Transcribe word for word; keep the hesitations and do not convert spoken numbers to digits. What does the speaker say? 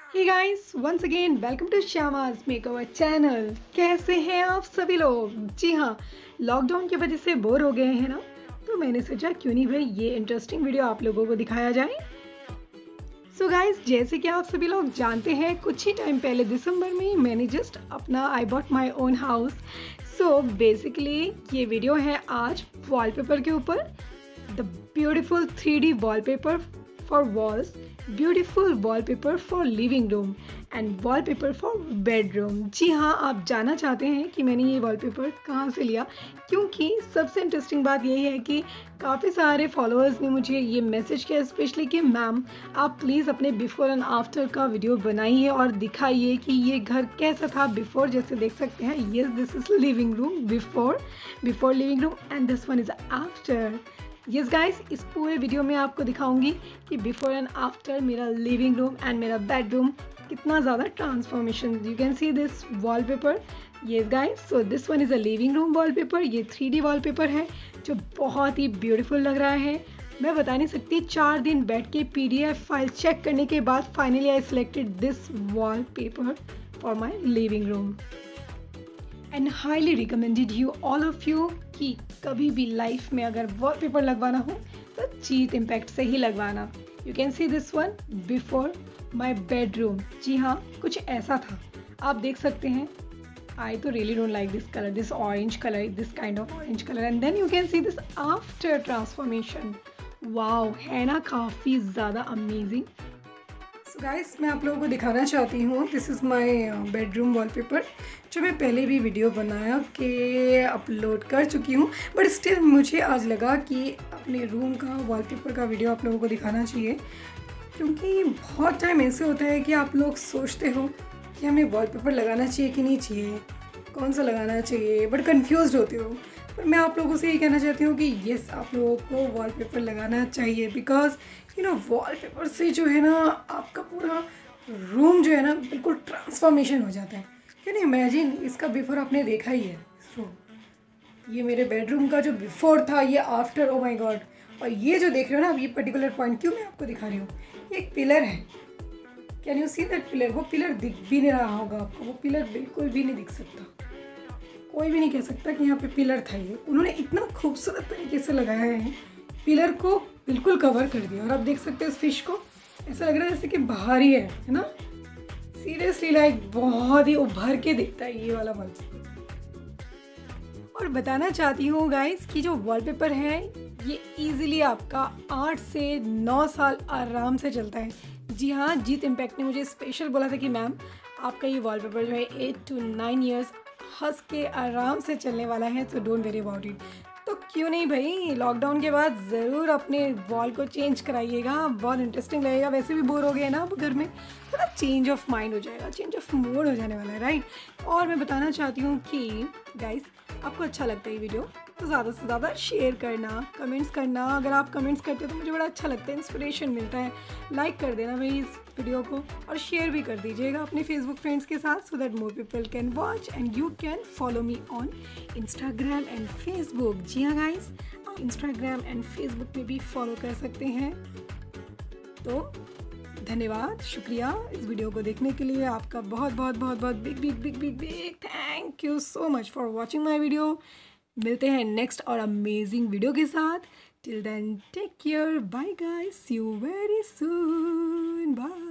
Hey guys, once again welcome to Shyama's makeover channel. कैसे हैं आप सभी लोग? जी हाँ, लॉकडाउन की वजह से बोर हो गए हैं ना, तो मैंने सोचा क्यों नहीं भाई ये इंटरेस्टिंग वीडियो आप लोगों को दिखाया जाए। सो so गाइस, जैसे कि आप सभी लोग जानते हैं, कुछ ही टाइम पहले दिसंबर में मैंने जस्ट अपना I bought my own house. So basically ये वीडियो है आज वॉलपेपर के ऊपर। The beautiful three D wallpaper for walls, beautiful wallpaper for living room and wallpaper for bedroom. जी हाँ, आप जानना चाहते हैं कि मैंने ये वॉलपेपर कहाँ से लिया, क्योंकि सबसे इंटरेस्टिंग बात यही है कि काफ़ी सारे फॉलोअर्स ने मुझे ये मैसेज किया स्पेशली कि मैम आप प्लीज़ अपने बिफोर एंड आफ्टर का वीडियो बनाइए और दिखाइए कि ये घर कैसा था बिफोर। जैसे देख सकते हैं, yes this is living room before before living room and this one is after. Yes guys, इस पूरे वीडियो में आपको दिखाऊंगी कि बिफोर एंड आफ्टर मेरा लिविंग रूम एंड मेरा बेडरूम कितना ज़्यादा transformation. You can see this wallpaper. Yes guys, so this one is a living room wallpaper. ये थ्री डी वॉलपेपर है जो बहुत ही ब्यूटीफुल लग रहा है। मैं बता नहीं सकती, चार दिन बैठ के पीडीएफ फाइल चेक करने के बाद finally I selected this wallpaper for my living room and highly recommended you all of you कि कभी भी लाइफ में अगर वॉलपेपर लगवाना हो तो जीत इम्पैक्ट से ही लगवाना। You can see this one before my bedroom. जी हाँ, कुछ ऐसा था, आप देख सकते हैं। आई तो really don't like this colour, this orange colour, this kind of orange colour. And then you can see this after transformation. Wow, है ना काफ़ी ज़्यादा अमेजिंग। सो गाइस, मैं आप लोगों को दिखाना चाहती हूँ, this is my bedroom wallpaper जो मैं पहले भी वीडियो बनाया के अपलोड कर चुकी हूँ, बट स्टिल मुझे आज लगा कि अपने रूम का वॉलपेपर का वीडियो आप लोगों को दिखाना चाहिए, क्योंकि बहुत टाइम ऐसे होता है कि आप लोग सोचते हो कि हमें वॉलपेपर लगाना चाहिए कि नहीं चाहिए, कौन सा लगाना चाहिए, बट कंफ्यूज्ड होते हो। पर मैं आप लोगों से ये कहना चाहती हूँ कि येस, आप लोगों को वॉलपेपर लगाना चाहिए, बिकॉज यू नो वॉलपेपर से जो है ना आपका पूरा रूम जो है ना बिल्कुल ट्रांसफॉर्मेशन हो जाता है। कैन यू इमेजिन, इसका बिफोर आपने देखा ही है। सो ये मेरे बेडरूम का जो बिफोर था, ये आफ्टर, ओ माय गॉड। और ये जो देख रहे हो ना, अब ये पर्टिकुलर पॉइंट क्यों मैं आपको दिखा रही हूँ, ये एक पिलर है। Can you see that pillar? वो पिलर दिख भी नहीं रहा होगा आपको, वो पिलर बिल्कुल भी नहीं दिख सकता। कोई भी नहीं कह सकता कि यहाँ पे पिलर था। ये उन्होंने इतना खूबसूरत तरीके से लगाया है, पिलर को बिल्कुल कवर कर दिया। और आप देख सकते हो इस फिश को, ऐसा लग रहा है जैसे कि बाहर ही है है ना। सीरियसली लाइक बहुत ही उभर के दिखता है ये वाला वॉलपेपर। और बताना चाहती हूँ गाइस कि जो वॉलपेपर है ये इजीली आपका आठ से नौ साल आराम से चलता है। जी हाँ, जीत इम्पैक्ट ने मुझे स्पेशल बोला था कि मैम आपका ये वॉलपेपर जो है एट टू नाइन ईयर्स हंस के आराम से चलने वाला है, तो डोंट वेरी अबाउट इट। तो क्यों नहीं भाई, लॉकडाउन के बाद ज़रूर अपने वॉल को चेंज कराइएगा, बहुत इंटरेस्टिंग लगेगा। वैसे भी बोर हो गए ना अब घर में, थोड़ा चेंज ऑफ माइंड हो जाएगा, चेंज ऑफ मूड हो जाने वाला है, राइट। और मैं बताना चाहती हूँ कि गाइस, आपको अच्छा लगता है ये वीडियो तो ज़्यादा से ज़्यादा शेयर करना, कमेंट्स करना। अगर आप कमेंट्स करते हो तो मुझे बड़ा अच्छा लगता है, इंस्पिरेशन मिलता है। लाइक कर देना भाई इस वीडियो को और शेयर भी कर दीजिएगा अपने फेसबुक फ्रेंड्स के साथ, so that more people can watch and you can follow me on Instagram and Facebook. जी हाँ गाइस, आप इंस्टाग्राम एंड फेसबुक पे भी फॉलो कर सकते हैं। तो धन्यवाद, शुक्रिया इस वीडियो को देखने के लिए। आपका बहुत बहुत बहुत बहुत big big big big big thank you so much for watching my video. मिलते हैं नेक्स्ट और अमेजिंग वीडियो के साथ। Till then take care, bye guys, see you very soon, bye.